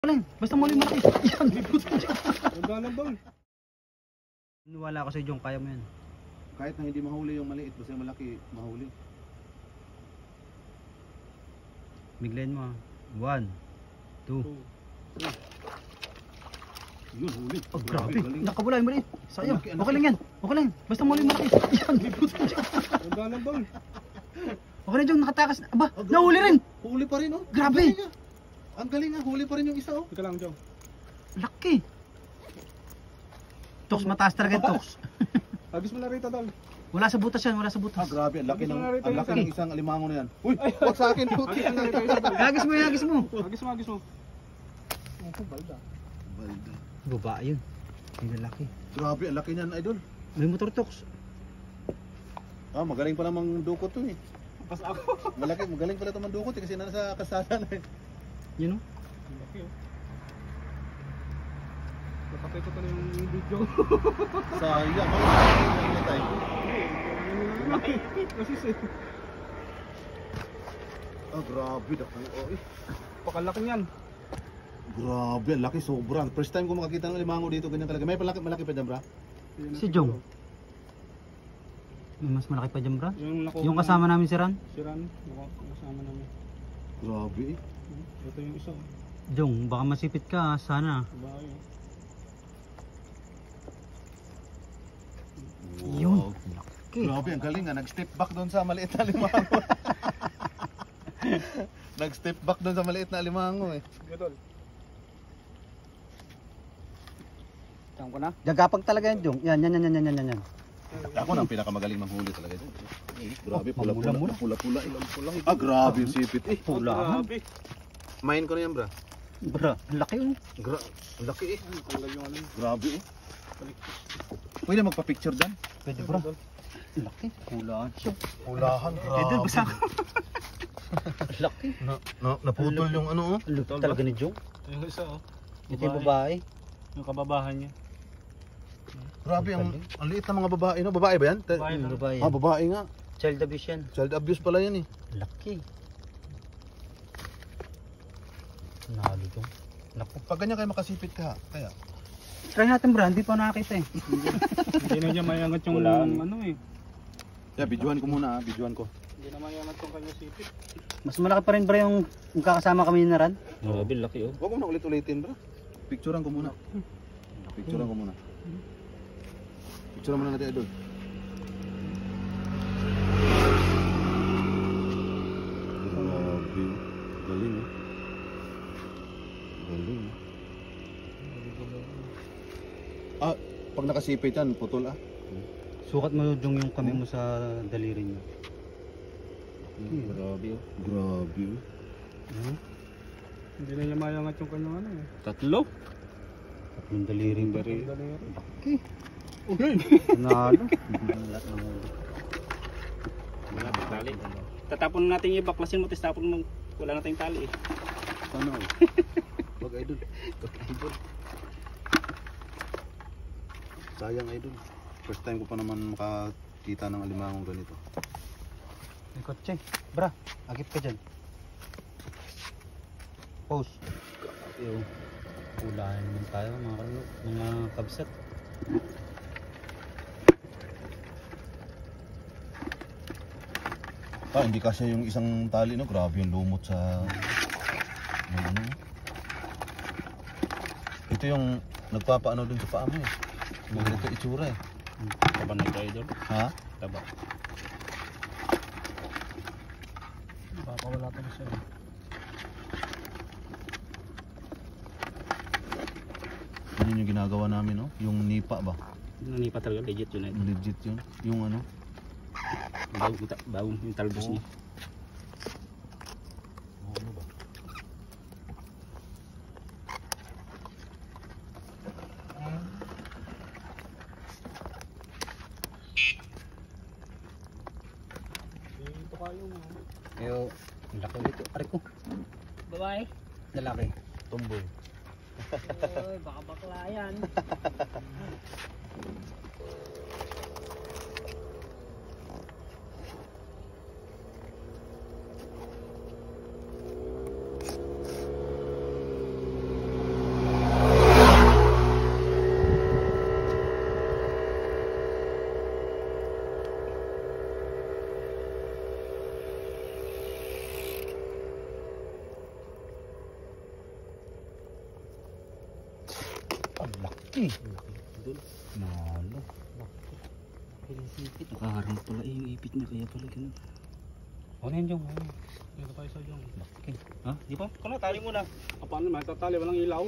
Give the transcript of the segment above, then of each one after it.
Basta muli malaki. Yan, libot mo dyan. Magdalang bang? Niwala ako sa Jong, kaya mo yan. Kahit na hindi mahuli yung maliit, basta yung malaki, mahuli. Biglayin mo. 1, 2. Yun, huli. Oh, grabe. Galing. Nakabula yung maliit. Sayang. Ang laki, ang Okay lang yan. Okay lang. Basta muli malaki. Yan, libot mo dyan. Magdalang bang? Okay na Jong, nakatakas. Aba, Oh, grabe. nahuli rin. Huli pa rin, oh. Grabe. Ang galing, ah. Ang galing, ah. Huli pa rin yung isa, oh. Teka lang, Joe. Laki. Toks, mataas talaga yung toks. Agis mo na rito, Dol. Wala sa butas yan, wala sa butas. Ah, grabe. Ang laki Ang laki ng isang alimango na yan. Uy, wag sa akin, puti. Agis mo na rito, Dol. Gagis mo, gagis mo. Agis mo, agis mo. Oh, balda. Balda. Babae yun. Yung lalaki. Grabe, ang laki niyan, idol. May motor toks. Ah, magaling pala mandukot to, eh. Pas ako. Magaling pala ito mandukot, eh, kasi nasa kasada na, eh. Yun o. Ang laki, oh. Napakita ko na yung video. Sayang, ang tayo. Laki. Kasi Ah, grabe, dako, oh, eh. pakalaki niyan. Grabe, ang laki, sobra. First time ko makakita ng limango dito, ganyan talaga. May malaki pa dyan, bra? Si Jong. May mas malaki pa dyan, bra. Yung Yung kasama namin si Ran. Si Ran. Kasama namin. Grabe, eh. Ito yung isa. Jong, baka masipit ka, sana. Bayo. Yun. Laki. Grabe, ang galing nga. Nag-step back doon sa maliit na limango. Nag-step back doon sa maliit na limango, eh. Gadol. Tama ko na? Gagapag talaga yan, Jong. Yan. Ako na ang pinakamagaling manghuli talaga dyan. Grabe, Mula. pula-pula. Ah, grabe yung sipit, eh. Pulahan. Grabe. Main ko na yan, bra. Bra, ang laki yun. Ang laki, eh. Tanggal yung ano. Grabe, eh. Pwede magpa-picture dyan? Pwede, bra. Ang laki. Pulahan siya. Pulahan, Idol, basa ko. Ang laki. Naputol yung ano, oh. Lupit talaga ni Jong. Yung isa, oh. Ito yung babae. Yung kababahan niya. Grabe, ang liit ng mga babae, no? Babae ba yan? Babae. Babae. Ah, babae nga. Child abuse yan. Child abuse pala yan, eh. Laki. Nalo Jong. Naku. Pag ganyan kayo makasipit ka, kaya. Try natin, bra. Hindi pa nakakita eh. Hindi na niya mayangat yung ano eh. Yeah, videoan ko muna, videoan ko. Hindi na mayangat yung kanya sipit. Mas malaki pa rin, bra, yung kakasama kami ni Ran. Grabe, laki oh. Huwag mo na ulit-ulitin, bro. Picturean ko muna. Picturean ko muna. Picturean muna natin, idol. Grabe. Galing, eh. Galing, eh. Ah, pag nakasipit yan, putol, ah. Sukat mo, Jong, yung kami mo sa daliri niya. Grabe, oh. Grabe, oh. Hindi na niya mayangat yung kanya ano eh. Tatlo? Tatlong daliri ba? Daliri. Laki. Okay. Nalo. Malapit tali. Tatapon natin yung baklasin mo, tapos tapon mo. Wala na tayong tali eh. Sana, oh. Wag, idol. Wag, idol. Sayang, idol. First time ko pa naman makakita ng alimangong ganito. May kotse. Bra, agip ka dyan. Pause. Yung pulahan naman tayo mga kabsat. Ah, hindi kasi yung isang tali, no? Grabe yung lumot sa... yung ano. Ito yung nagpapaano dun sa paa mo, eh. Ganito itsura, eh. Taba na tayo doon. Ha? Taba. Baka wala pa na siya. Yun yung ginagawa namin, no? Yung nipa ba? Nanipa talaga, legit yun eh. Legit yun. Yung ano? Bagong yung talbos niya. Ano ba? Dito kayo mo. Pero, laki dito. Aray ko. Babae? Lalaki. Tomboy. Oy, baka bakla yan. Malaki. Malo. Pinisipit. Nakaharang pala yung ipit niya kaya pala ganun. Ano yun yung? Dito tayo sa dyan. Malaki. Ha? Di ba? Kung tali muna. Paano naman? Tatali, walang ilaw.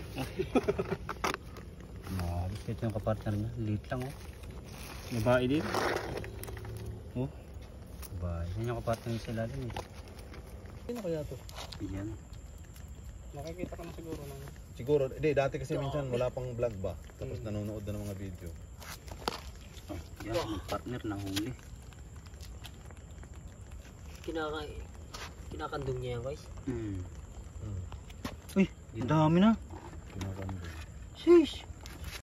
Malo. Ito yung kapartner niya. Liit lang oh. Babae din. Oh. Ba, yan yung kapartner niya sa lalim eh. Sino kaya to? Yan. Nakikita ka na siguro ng... Siguro, hindi, dati kasi minsan wala pang vlog ba? Tapos nanonood na ng mga video. Oh, yan yung partner na huli. Kinakandong niya yan guys. Hmm. Hmm. Uy, ang dami na. Kinakando. Sheesh.